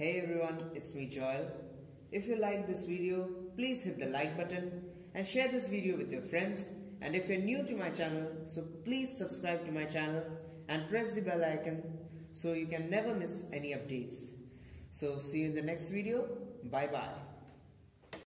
Hey everyone, it's me Joel. If you like this video, please hit the like button and share this video with your friends. And if you're new to my channel, so please subscribe to my channel and press the bell icon so you can never miss any updates. So see you in the next video. Bye bye.